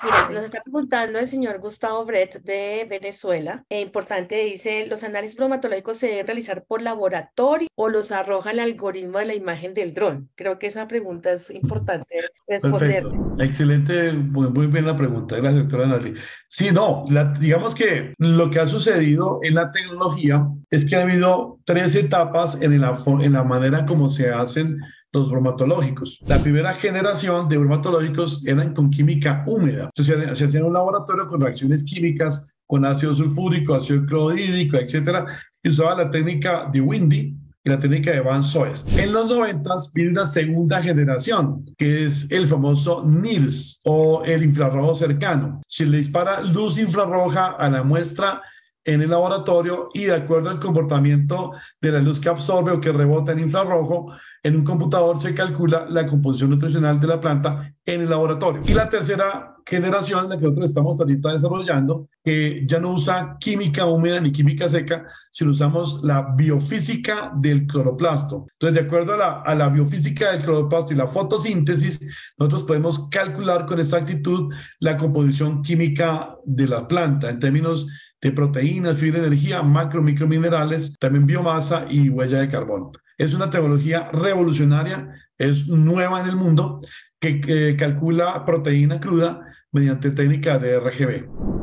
Mira, nos está preguntando el señor Gustavo Brett de Venezuela. Importante, dice, ¿los análisis bromatológicos se deben realizar por laboratorio o los arroja el algoritmo de la imagen del dron? Creo que esa pregunta es importante responderle. Perfecto. Excelente, muy bien la pregunta. Gracias, doctora Natalie. Sí, no, digamos que lo que ha sucedido en la tecnología es que ha habido tres etapas en la manera como se hacen los bromatológicos. La primera generación de bromatológicos eran con química húmeda. Entonces, se hacía en un laboratorio con reacciones químicas, con ácido sulfúrico, ácido clorhídrico, etcétera, y usaba la técnica de Windy y la técnica de Van Soest. En los 90 viene una segunda generación, que es el famoso NIRS o el infrarrojo cercano. Se le dispara luz infrarroja a la muestra en el laboratorio y de acuerdo al comportamiento de la luz que absorbe o que rebota en infrarrojo, en un computador se calcula la composición nutricional de la planta en el laboratorio. Y la tercera generación, la que nosotros estamos ahorita desarrollando, que ya no usa química húmeda ni química seca, sino usamos la biofísica del cloroplasto. Entonces, de acuerdo a la biofísica del cloroplasto y la fotosíntesis, nosotros podemos calcular con exactitud la composición química de la planta en términos de proteínas, fibra de energía, macro, microminerales, también biomasa y huella de carbono. Es una tecnología revolucionaria, es nueva en el mundo, que calcula proteína cruda mediante técnica de RGB.